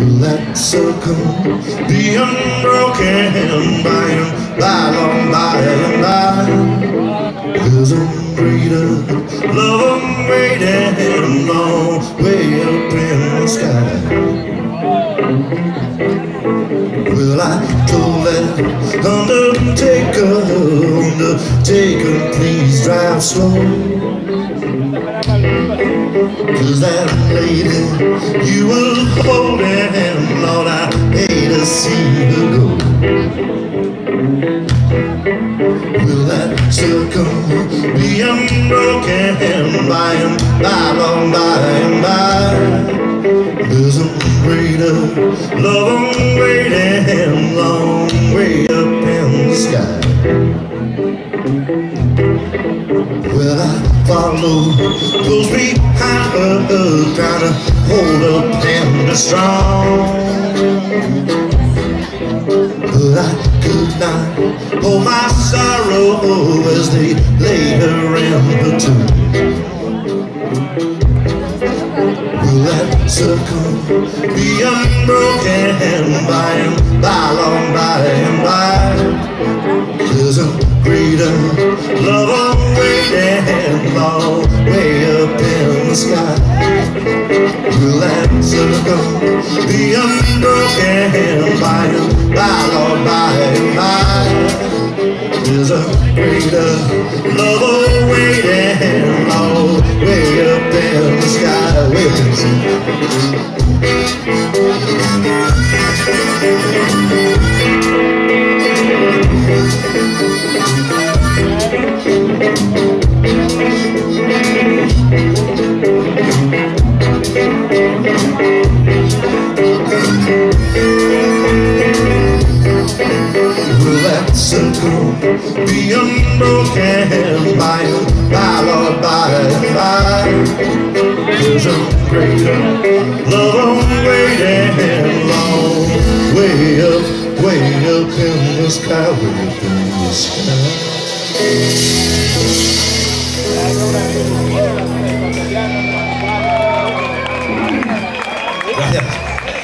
That circle be unbroken by and by, long by and by. There's a greater love I'm waiting long way up in the sky. Well, I told that undertaker, please drive slow. 'Cause that lady you were holding, Lord, I hate to see her go. Will that circle be unbroken by and by, long by and by? There's a greater love I'm waiting long way up in the sky. Well, I follow close behind her, trying to hold her tender strong. But I could not hold my sorrow as they laid her in the tomb. Will that circle be unbroken by and by, long by and by? There's a greater love I'm waiting long way up in the sky. Will that circle be unbroken by and by, long by and by? There's a greater love I'm waiting long way up in the sky. Way up in the sky. Will that circle be unbroken by and by, Lord, by and by? There's a greater love I'm waiting long way up in the sky, way up in the sky. Gracias.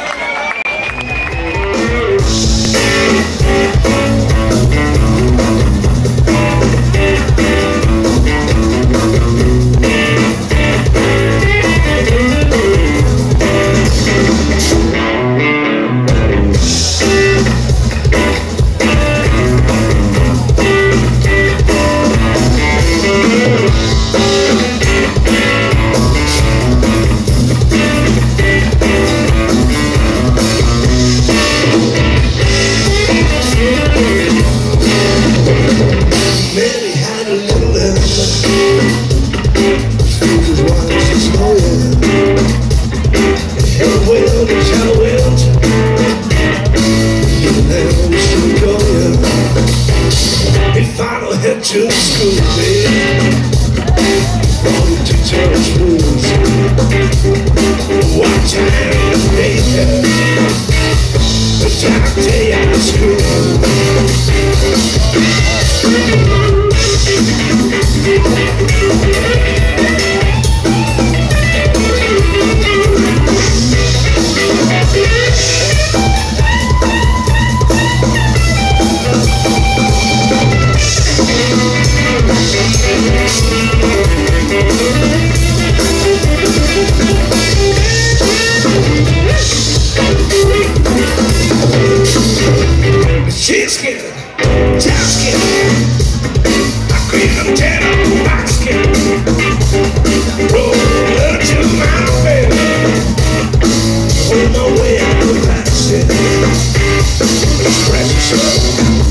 To school, baby, going to church rules. What time is later? The time day out of school. She's scared, just scared. I couldn't tell her I'm scared. Roll her to my bed. On my way out of that city. Precious love.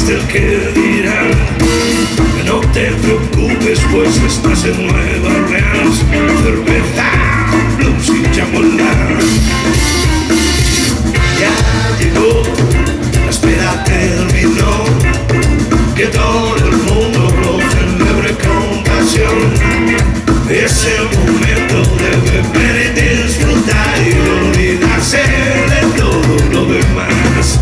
más del que dirán. No te preocupes, pues estás en Nueva Orleans. Cerveza, blues y chamolán. Ya llegó, la espera terminó, que todo el mundo lo celebre con pasión. Es el momento de beber y disfrutar y olvidarse de todo lo demás.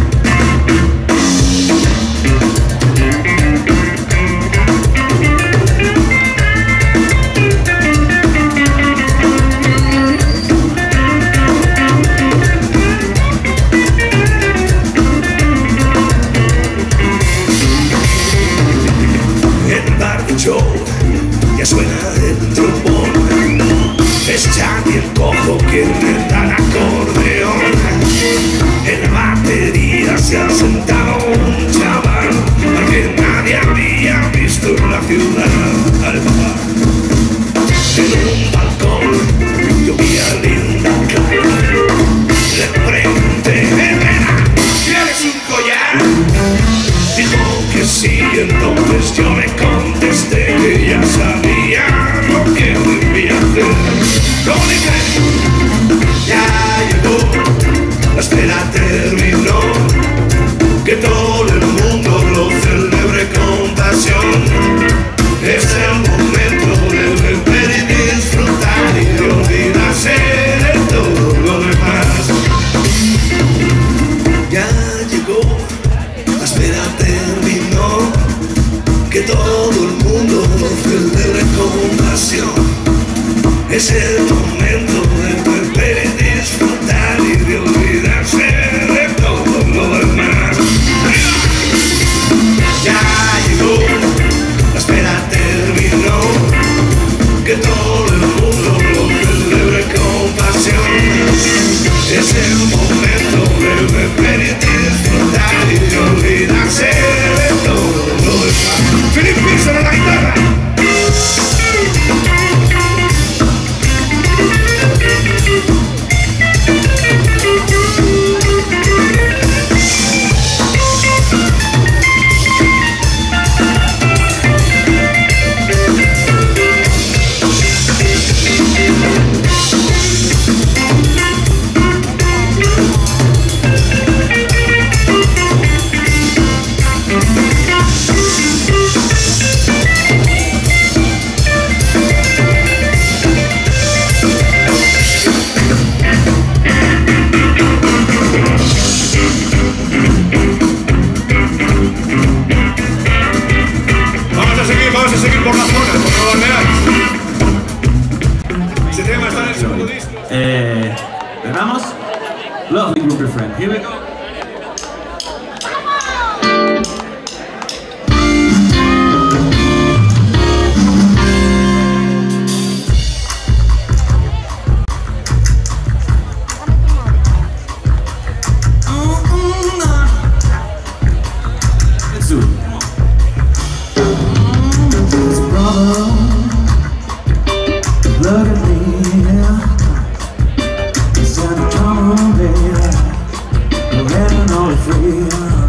Ya suena el trombón, es Charlie el cojo que me da el acordeón. En la batería se ha sentado un chaval al que nadie había visto en la ciudad. Dale, papá. En un balcón llovía linda cara. Le pregunté, ¿quieres un collar? Dijo que sí, entonces yo le contesté que ya sabía lo que debía hacer. ¿Cómo dije? Ya llegó, la espera terminó, que todo el mundo lo celebre con pasión. Es el momento de beber y disfrutar y de olvidarse de todo lo demás. Ya llegó, la espera terminó, que todo el mundo lo celebre con pasión. Es el momento de beber y disfrutar y de olvidarse de todo lo demás. Ya llegó, la espera terminó, que todo el mundo lo celebre con pasión. Es el momento de beber y disfrutar y de olvidarse de todo lo demás. Philip Wilson en la guitarra. Vamos a seguir por la zona, por Nueva Orleans. Ese tema está en el segundo disco. ¿Vamos? Lovely group of friends. Here we go. Let's do it. Look at me, it's time to come on, baby. We're living all free.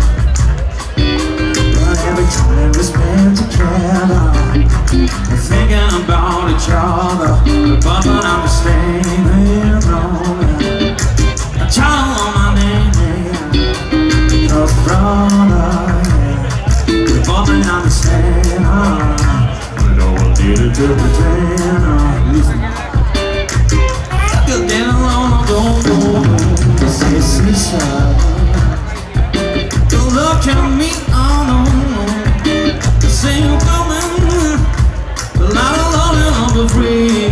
But every time we spend together, we're thinking about each other. We're bumping up the same wrong. I tell on my name, cause brother, we're bumping up the same. We don't need it to pretend. Listen. Good damn long ago, this is inside. Don't look at me, oh no. Say you're coming, a lot of loving on the free.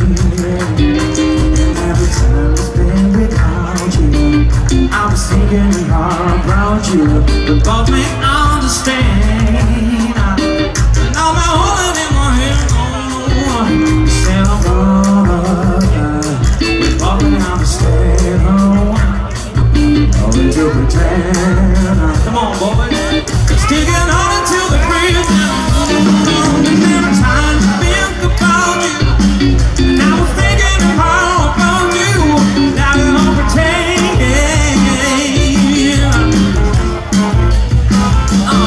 And every time I spend without you, I was thinking hard about you. But both may understand. Now my holding in my hand, oh, say I'm gonna walking out the stairs, only to pretend. Come on, boys, sticking on until the bridge. And every time I think about you, and I was thinking of how about you. Now you don't pretend.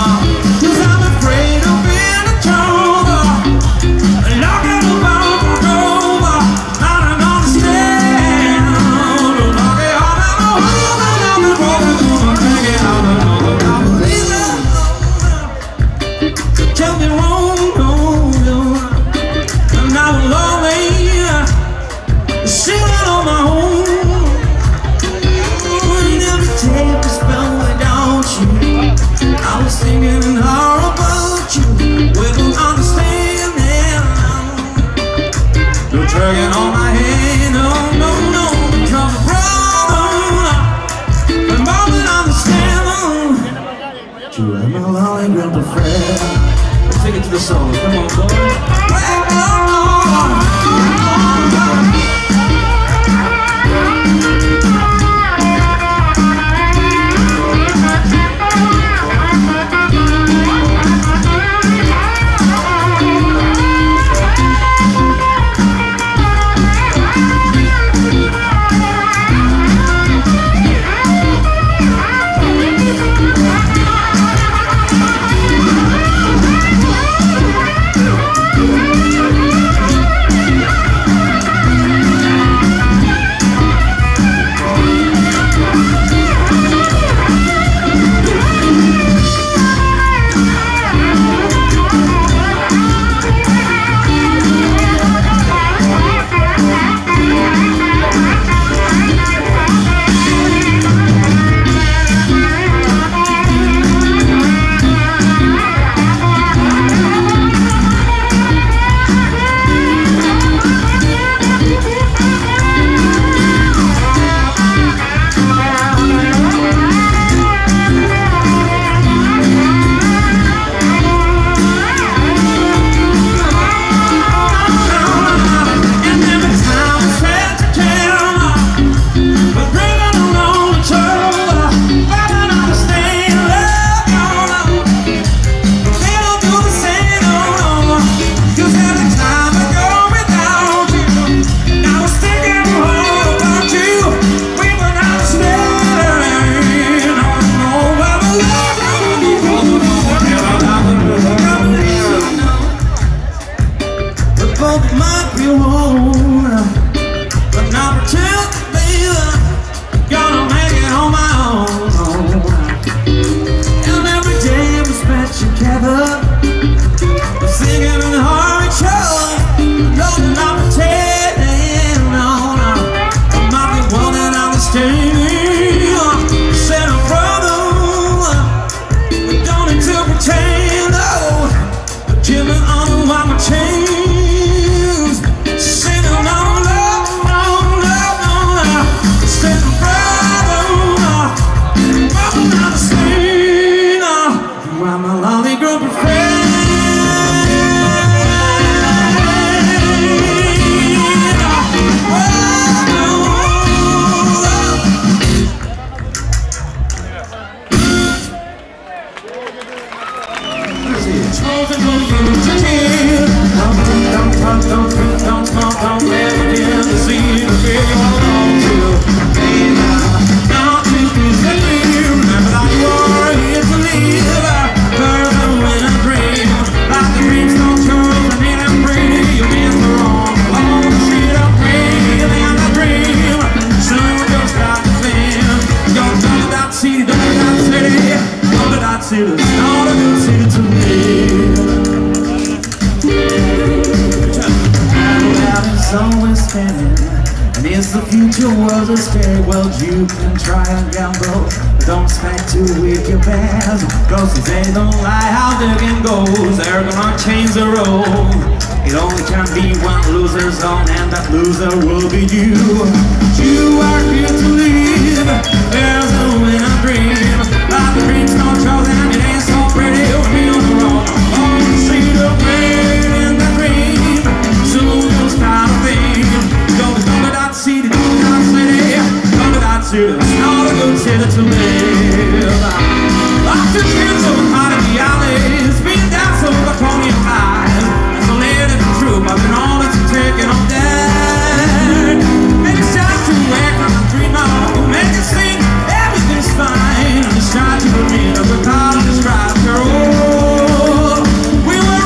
world you can try and gamble, but don't expect to win your best, cause if they don't lie how the game goes, they're gonna change the road. It only can be one loser zone, and that loser will be you. You are here to live, there's no winner dream, but the dream's not chosen and it ain't so pretty. You'll be on the road, on the street of pain in the dream. Soon you'll start a thing. Don't be gone to that city, gone to that city, gone to that city. It's not a good city to live. Lots of kids over hot in the alleys, being down so the pony and eyes. So live the truth, but then all that's taken on dead. Maybe it's time to wake up and dream of, make it sing, everything's fine. And it's time to believe that we're caught in this ride after all. We were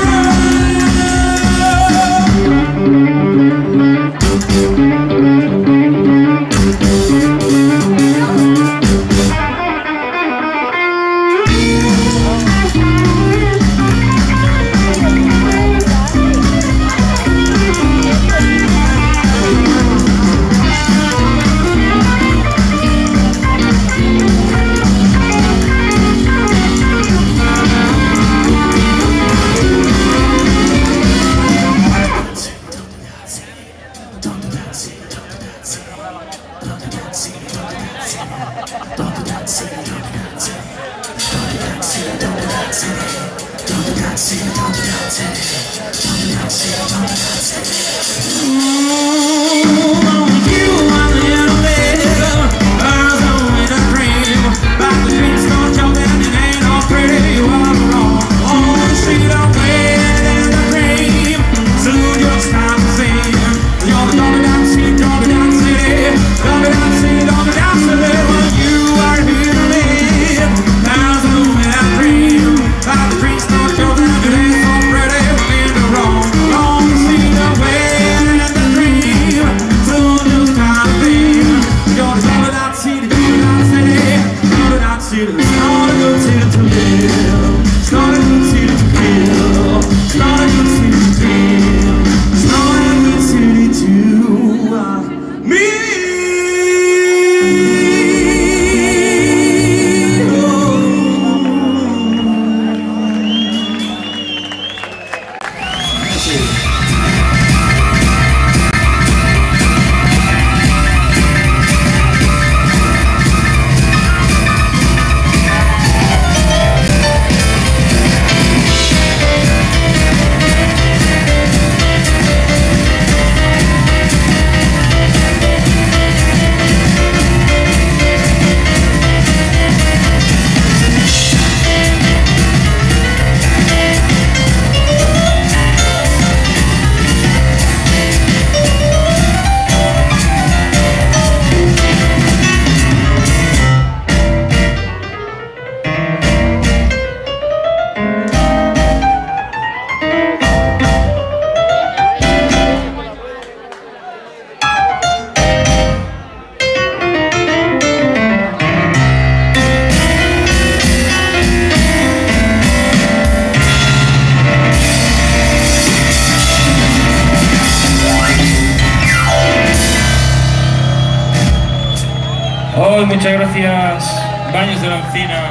muchas gracias, Baños de la Encina,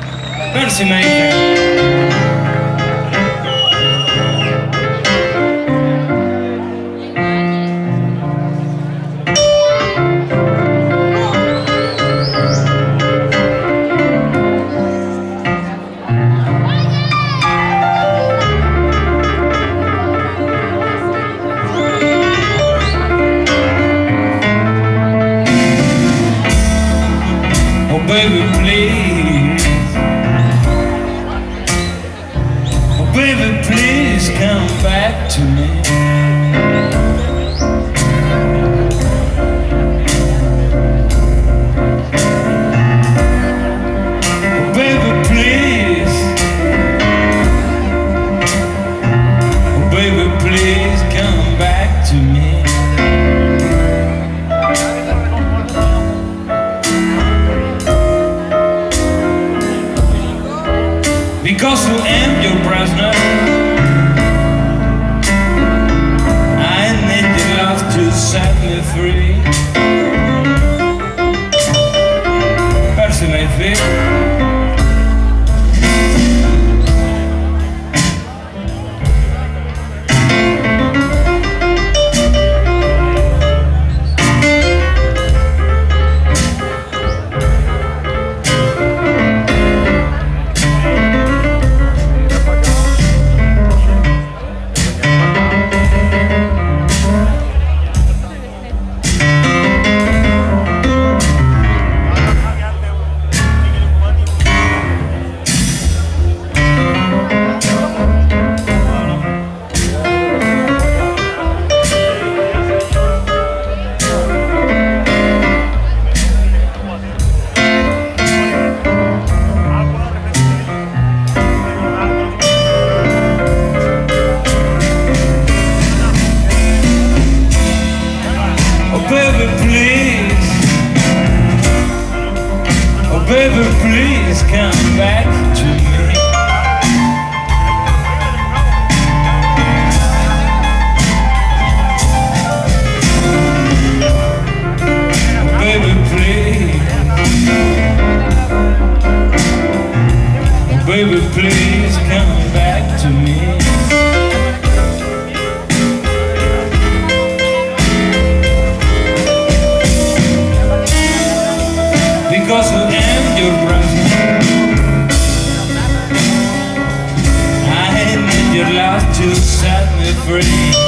Percy Maker. Baby, please. Oh, baby, please come back to me. Oh, baby, please. Oh, baby, please come back to me. Because I am your prisoner, baby. Baby, please come back to me. Baby, please. Baby, please come back to me. Because I am your brother, I need your love to set me free.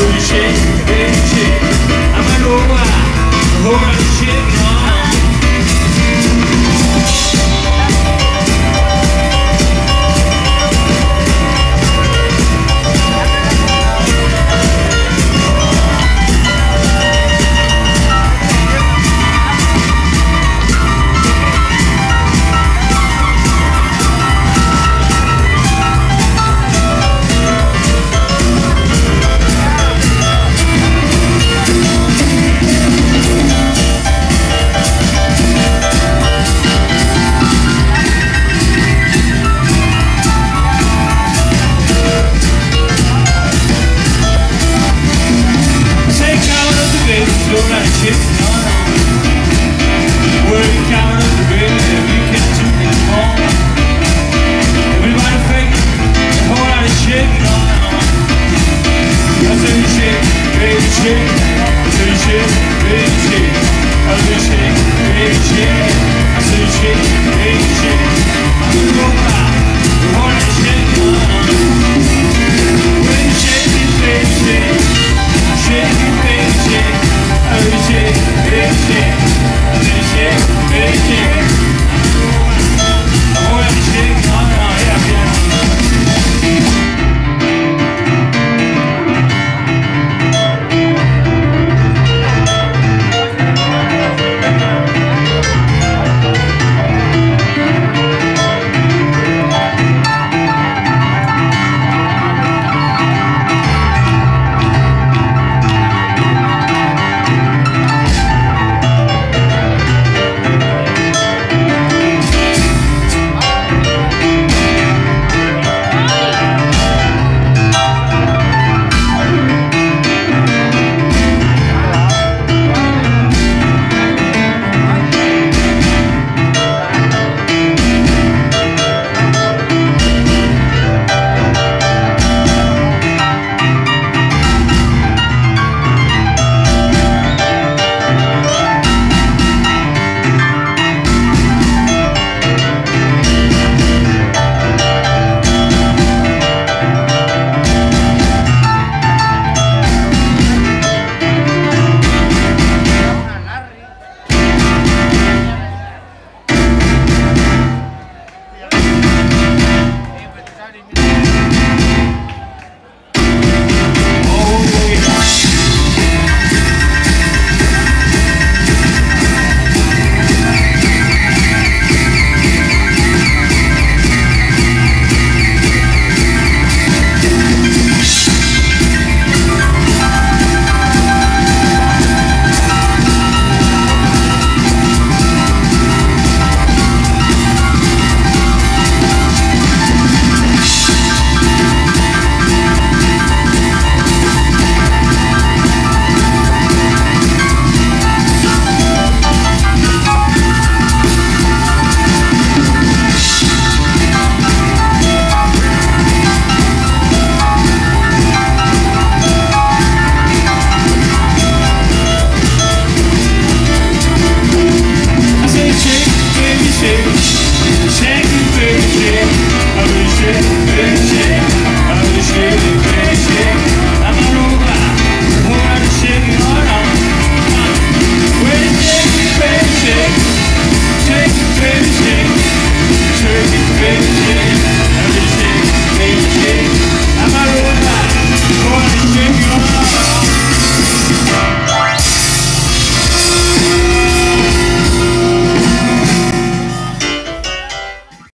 you shake, baby, shake. I'm gonna go wild, a whole lot of shit on. Shake,